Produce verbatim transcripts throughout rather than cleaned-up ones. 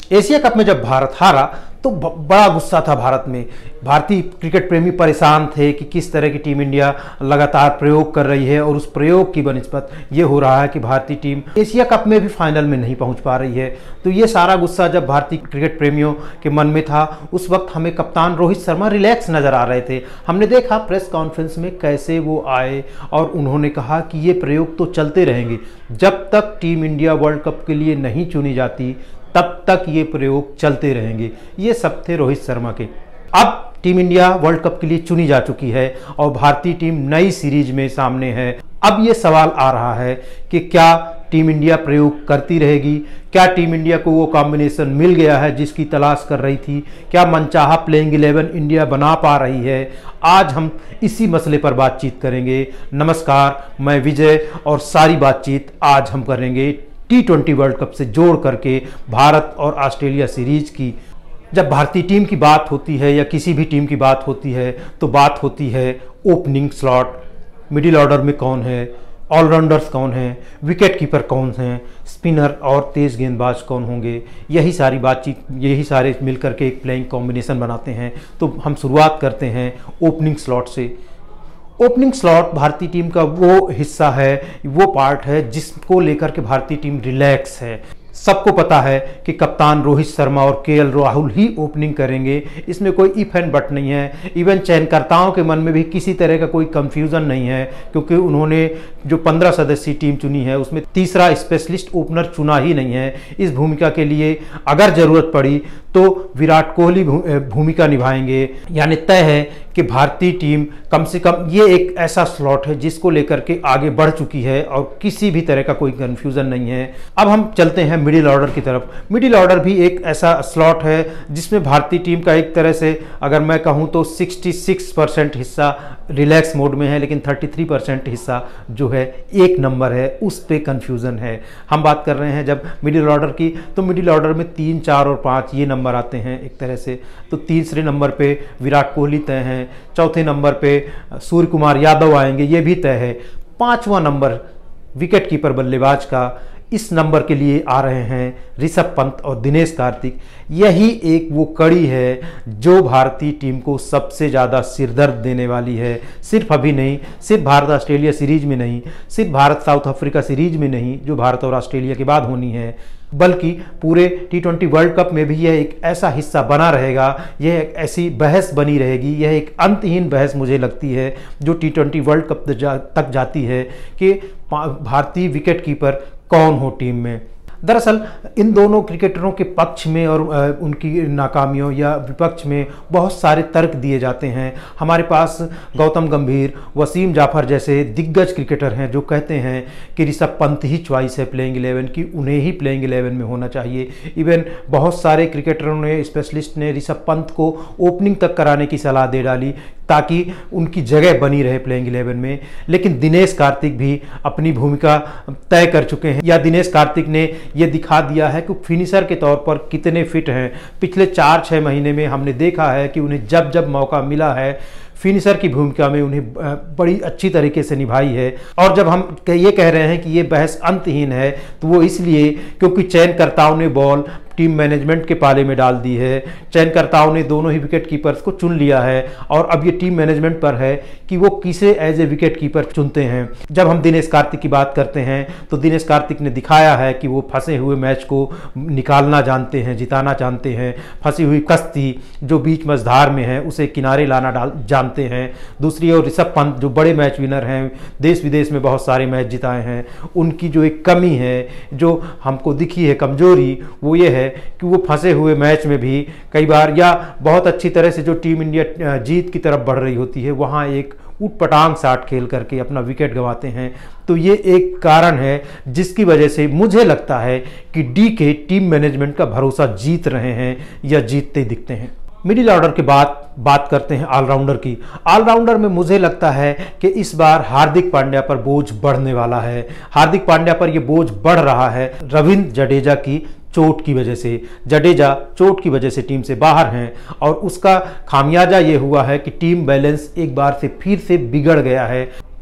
Asia cup में जब भारत हारा तो बड़ा गुस्सा था भारत में। भारतीय क्रिकेट प्रेमी परेशान थे कि किस तरह की टीम इंडिया लगातार प्रयोग कर रही है और उस प्रयोग की बनिस्बत ये हो रहा है कि भारतीय टीम एशिया कप में भी फाइनल में नहीं पहुंच पा रही है। तो ये सारा गुस्सा जब भारतीय क्रिकेट प्रेमियों के मन में था, उस वक्त हमें कप्तान रोहित शर्मा रिलैक्स नज़र आ रहे थे। हमने देखा प्रेस कॉन्फ्रेंस में कैसे वो आए और उन्होंने कहा कि ये प्रयोग तो चलते रहेंगे जब तक टीम इंडिया वर्ल्ड कप के लिए नहीं चुनी जाती, तब तक ये प्रयोग चलते रहेंगे। ये सब थे रोहित शर्मा के। अब टीम इंडिया वर्ल्ड कप के लिए चुनी जा चुकी है और भारतीय टीम नई सीरीज में सामने है। अब ये सवाल आ रहा है कि क्या टीम इंडिया प्रयोग करती रहेगी? क्या टीम इंडिया को वो कॉम्बिनेशन मिल गया है जिसकी तलाश कर रही थी? क्या मनचाहा प्लेइंग इलेवन इंडिया बना पा रही है? आज हम इसी मसले पर बातचीत करेंगे। नमस्कार, मैं विजय और सारी बातचीत आज हम करेंगे टी ट्वेंटी वर्ल्ड कप से जोड़ करके भारत और ऑस्ट्रेलिया सीरीज की। जब भारतीय टीम की बात होती है या किसी भी टीम की बात होती है तो बात होती है ओपनिंग स्लॉट, मिडिल ऑर्डर में कौन है, ऑलराउंडर्स कौन हैं, विकेट कीपर कौन हैं, स्पिनर और तेज़ गेंदबाज कौन होंगे। यही सारी बातचीत, यही सारे मिलकर के एक प्लेइंग कॉम्बिनेशन बनाते हैं। तो हम शुरुआत करते हैं ओपनिंग स्लॉट से। ओपनिंग स्लॉट भारतीय टीम का वो हिस्सा है, वो पार्ट है जिसको लेकर के भारतीय टीम रिलैक्स है। सबको पता है कि कप्तान रोहित शर्मा और केएल राहुल ही ओपनिंग करेंगे, इसमें कोई इफ एंड बट नहीं है। इवन चयनकर्ताओं के मन में भी किसी तरह का कोई कंफ्यूजन नहीं है, क्योंकि उन्होंने जो पंद्रह सदस्यीय टीम चुनी है उसमें तीसरा स्पेशलिस्ट ओपनर चुना ही नहीं है। इस भूमिका के लिए अगर ज़रूरत पड़ी तो विराट कोहली भूमिका निभाएंगे। यानी तय है कि भारतीय टीम कम से कम ये एक ऐसा स्लॉट है जिसको लेकर के आगे बढ़ चुकी है और किसी भी तरह का कोई कंफ्यूजन नहीं है। अब हम चलते हैं मिडिल ऑर्डर की तरफ। मिडिल ऑर्डर भी एक ऐसा स्लॉट है जिसमें भारतीय टीम का एक तरह से अगर मैं कहूं तो छियासठ परसेंट हिस्सा रिलैक्स मोड में है, लेकिन तैंतीस परसेंट हिस्सा जो है एक नंबर है, उस पे कंफ्यूजन है। हम बात कर रहे हैं जब मिडिल ऑर्डर की, तो मिडिल ऑर्डर में तीन, चार और पाँच ये नंबर आते हैं एक तरह से। तो तीसरे नंबर पे विराट कोहली तय हैं, चौथे नंबर पे सूर्य कुमार यादव आएंगे, ये भी तय है। पांचवा नंबर विकेट कीपर बल्लेबाज का, इस नंबर के लिए आ रहे हैं ऋषभ पंत और दिनेश कार्तिक। यही एक वो कड़ी है जो भारतीय टीम को सबसे ज़्यादा सिरदर्द देने वाली है। सिर्फ अभी नहीं, सिर्फ भारत ऑस्ट्रेलिया सीरीज में नहीं, सिर्फ भारत साउथ अफ्रीका सीरीज में नहीं जो भारत और ऑस्ट्रेलिया के बाद होनी है, बल्कि पूरे टी ट्वेंटी वर्ल्ड कप में भी यह एक ऐसा हिस्सा बना रहेगा, यह एक ऐसी बहस बनी रहेगी, यह एक अंतहीन बहस मुझे लगती है जो टी ट्वेंटी वर्ल्ड कप तक जाती है कि भारतीय विकेट कीपर कौन हो टीम में। दरअसल इन दोनों क्रिकेटरों के पक्ष में और उनकी नाकामियों या विपक्ष में बहुत सारे तर्क दिए जाते हैं। हमारे पास गौतम गंभीर, वसीम जाफर जैसे दिग्गज क्रिकेटर हैं जो कहते हैं कि ऋषभ पंत ही चॉइस है प्लेइंग इलेवन की, उन्हें ही प्लेइंग इलेवन में होना चाहिए। इवन बहुत सारे क्रिकेटरों ने, स्पेशलिस्ट ने ऋषभ पंत को ओपनिंग तक कराने की सलाह दे डाली ताकि उनकी जगह बनी रहे प्लेइंग इलेवन में। लेकिन दिनेश कार्तिक भी अपनी भूमिका तय कर चुके हैं, या दिनेश कार्तिक ने ये दिखा दिया है कि फिनिशर के तौर पर कितने फिट हैं। पिछले चार छः महीने में हमने देखा है कि उन्हें जब जब मौका मिला है फिनिशर की भूमिका में उन्हें बड़ी अच्छी तरीके से निभाई है। और जब हम ये कह रहे हैं कि ये बहस अंतहीन है तो वो इसलिए क्योंकि चयनकर्ताओं ने बॉल टीम मैनेजमेंट के पाले में डाल दी है। चयनकर्ताओं ने दोनों ही विकेट कीपर्स को चुन लिया है और अब ये टीम मैनेजमेंट पर है कि वो किसे एज ए विकेट कीपर चुनते हैं। जब हम दिनेश कार्तिक की बात करते हैं तो दिनेश कार्तिक ने दिखाया है कि वो फंसे हुए मैच को निकालना जानते हैं, जिताना जानते हैं। फंसी हुई कश्ती जो बीच मझधार में है उसे किनारे लाना डाल जानते हैं। दूसरी ओर ऋषभ पंत जो बड़े मैच विनर हैं, देश विदेश में बहुत सारे मैच जिताए हैं, उनकी जो एक कमी है, जो हमको दिखी है कमजोरी, वो ये है कि वो फंसे हुए मैच में भी कई बार या बहुत अच्छी तरह से जो टीम इंडिया जीत की तरफ बढ़ रही होती है वहां एक उटपटांग साट खेल करके अपना विकेट गंवाते हैं। तो ये एक कारण है जिसकी वजह से मुझे लगता है कि डी के टीम मैनेजमेंट का भरोसा जीत रहे हैं या जीतते दिखते हैं। मिडिल ऑर्डर के बाद बात करते हैं ऑलराउंडर की। ऑलराउंडर में मुझे लगता है कि इस बार हार्दिक पांड्या पर बोझ बढ़ने वाला है। हार्दिक पांड्या पर यह बोझ बढ़ रहा है रविंद्र जडेजा की चोट की वजह से। जडेजा चोट की वजह से टीम से बाहर हैं और उसका खामियाजा ये हुआ है कि टीम बैलेंस एक बार से फिर से बिगड़ गया है।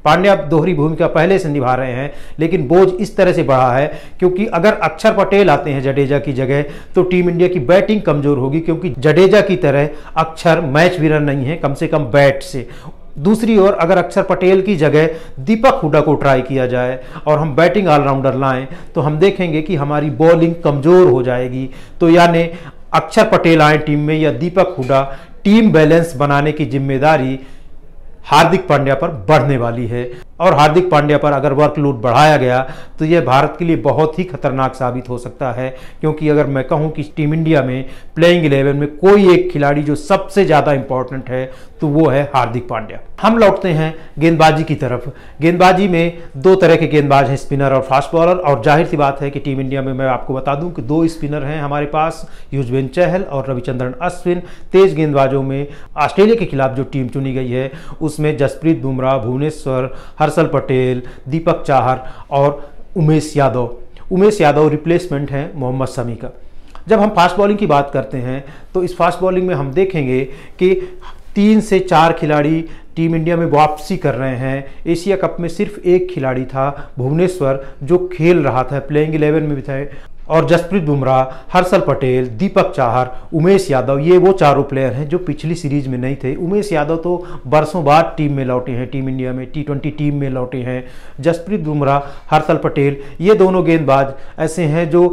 पांड्या दोहरी भूमिका पहले से निभा रहे हैं, लेकिन बोझ इस तरह से बढ़ा है क्योंकि अगर अक्षर पटेल आते हैं जडेजा की जगह तो टीम इंडिया की बैटिंग कमजोर होगी, क्योंकि जडेजा की तरह अक्षर मैच विनर नहीं है, कम से कम बैट से। दूसरी ओर अगर अक्षर पटेल की जगह दीपक हुडा को ट्राई किया जाए और हम बैटिंग ऑलराउंडर लाएं तो हम देखेंगे कि हमारी बॉलिंग कमजोर हो जाएगी। तो यानी अक्षर पटेल आए टीम में या दीपक हुडा, टीम बैलेंस बनाने की जिम्मेदारी हार्दिक पांड्या पर बढ़ने वाली है। और हार्दिक पांड्या पर अगर वर्कलोड बढ़ाया गया तो यह भारत के लिए बहुत ही खतरनाक साबित हो सकता है, क्योंकि अगर मैं कहूं कि टीम इंडिया में प्लेइंग इलेवन में कोई एक खिलाड़ी जो सबसे ज़्यादा इंपॉर्टेंट है तो वो है हार्दिक पांड्या। हम लौटते हैं गेंदबाजी की तरफ। गेंदबाजी में दो तरह के गेंदबाज हैं, स्पिनर और फास्ट बॉलर। और जाहिर सी बात है कि टीम इंडिया में मैं आपको बता दूं कि दो स्पिनर हैं हमारे पास, युजवेंद्र चहल और रविचंद्रन अश्विन। तेज गेंदबाजों में ऑस्ट्रेलिया के खिलाफ जो टीम चुनी गई है उसमें जसप्रीत बुमराह, भुवनेश्वर, हर्षल पटेल, दीपक चाहर और उमेश यादव। उमेश यादव रिप्लेसमेंट हैं मोहम्मद शमी का। जब हम फास्ट बॉलिंग की बात करते हैं तो इस फास्ट बॉलिंग में हम देखेंगे कि तीन से चार खिलाड़ी टीम इंडिया में वापसी कर रहे हैं। एशिया कप में सिर्फ एक खिलाड़ी था भुवनेश्वर जो खेल रहा था, प्लेइंग इलेवन में भी था, और जसप्रीत बुमराह, हर्षल पटेल, दीपक चाहर, उमेश यादव, ये वो चारों प्लेयर हैं जो पिछली सीरीज में नहीं थे। उमेश यादव तो बरसों बाद टीम में लौटे हैं, टीम इंडिया में टी ट्वेंटी टीम में लौटे हैं। जसप्रीत बुमराह, हर्षल पटेल, ये दोनों गेंदबाज ऐसे हैं जो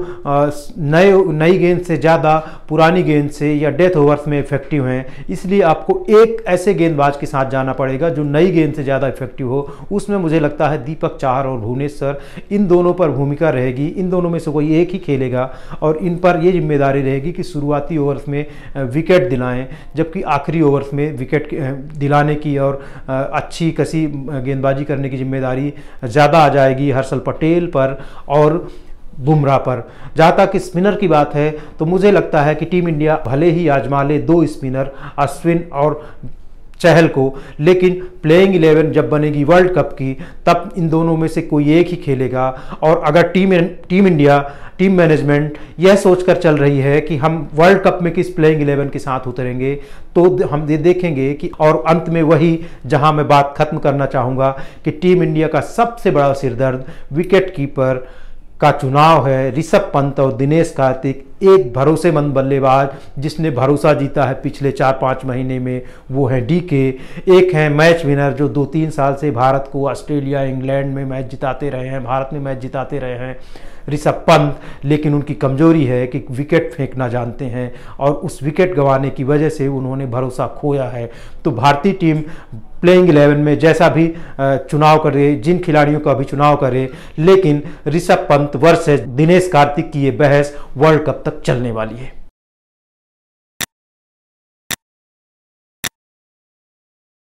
नए नई गेंद से ज़्यादा पुरानी गेंद से या डेथ ओवर्स में इफेक्टिव हैं। इसलिए आपको एक ऐसे गेंदबाज के साथ जाना पड़ेगा जो नई गेंद से ज़्यादा इफेक्टिव हो। उसमें मुझे लगता है दीपक चाहर और भुवनेश्वर, इन दोनों पर भूमिका रहेगी। इन दोनों में से कोई एक ही खेलेगा और इन पर यह जिम्मेदारी रहेगी कि शुरुआती ओवर्स में विकेट दिलाएं, जबकि आखिरी ओवर्स में विकेट दिलाने की और अच्छी कसी गेंदबाजी करने की जिम्मेदारी ज़्यादा आ जाएगी हर्षल पटेल पर और बुमराह पर। जहाँ तक स्पिनर की बात है तो मुझे लगता है कि टीम इंडिया भले ही आजमा ले दो स्पिनर अश्विन और चहल को, लेकिन प्लेइंग इलेवन जब बनेगी वर्ल्ड कप की तब इन दोनों में से कोई एक ही खेलेगा। और अगर team team India team management यह सोचकर चल रही है कि हम वर्ल्ड कप में किस प्लेइंग इलेवन के साथ उतरेंगे तो हम ये देखेंगे कि, और अंत में वही जहां मैं बात खत्म करना चाहूँगा कि टीम इंडिया का सबसे बड़ा सिरदर्द विकेट कीपर का चुनाव है। ऋषभ पंत और दिनेश कार्तिक, एक भरोसेमंद बल्लेबाज जिसने भरोसा जीता है पिछले चार पाँच महीने में, वो है डी के। एक हैं मैच विनर जो दो तीन साल से भारत को ऑस्ट्रेलिया, इंग्लैंड में मैच जिताते रहे हैं, भारत में मैच जिताते रहे हैं, ऋषभ पंत। लेकिन उनकी कमजोरी है कि विकेट फेंकना जानते हैं और उस विकेट गंवाने की वजह से उन्होंने भरोसा खोया है। तो भारतीय टीम प्लेइंग इलेवन में जैसा भी चुनाव करे, जिन खिलाड़ियों का भी चुनाव करे, लेकिन ऋषभ पंत वर्सेस दिनेश कार्तिक की ये बहस वर्ल्ड कप तक चलने वाली है।